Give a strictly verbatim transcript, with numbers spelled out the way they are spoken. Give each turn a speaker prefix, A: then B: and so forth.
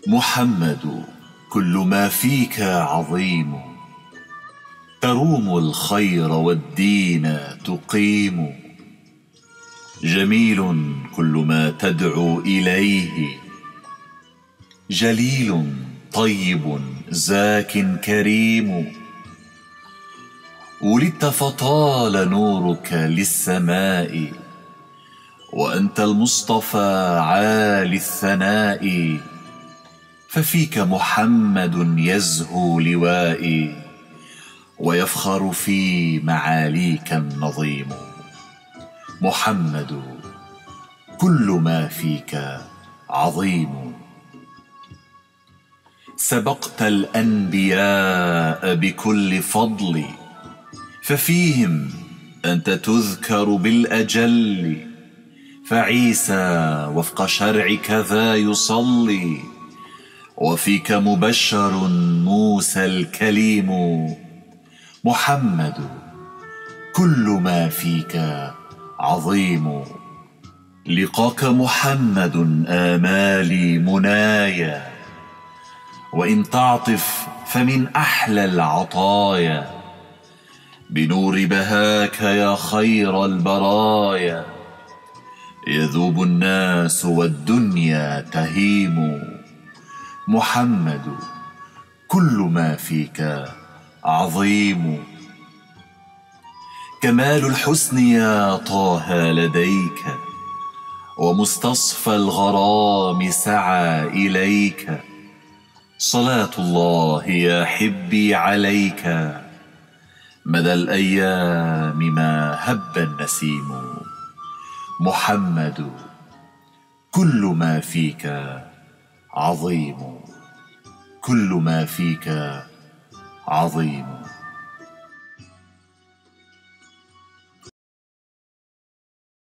A: محمد كل ما فيك عظيم، تروم الخير والدين تقيم. جميل كل ما تدعو إليه، جليل طيب زاك كريم. ولدت فطال نورك للسماء، وأنت المصطفى عالي الثناء. ففيك محمد يزهو لوائي، ويفخر في معاليك النظيم. محمد كل ما فيك عظيم. سبقت الأنبياء بكل فضل، ففيهم أنت تذكر بالأجل. فعيسى وفق شرعك ذا يصلي، وفيك مبشر موسى الكليم. محمد كل ما فيك عظيم. لقاك محمد آمالي منايا، وإن تعطف فمن أحلى العطايا. بنور بهاك يا خير البرايا، يذوب الناس والدنيا تهيم. محمد كل ما فيك عظيم. كمال الحسن يا طه لديك، ومستصفى الغرام سعى إليك. صلاة الله يا حبي عليك، مدى الأيام ما هب النسيم. محمد كل ما فيك عظيم، كل ما فيك عظيم.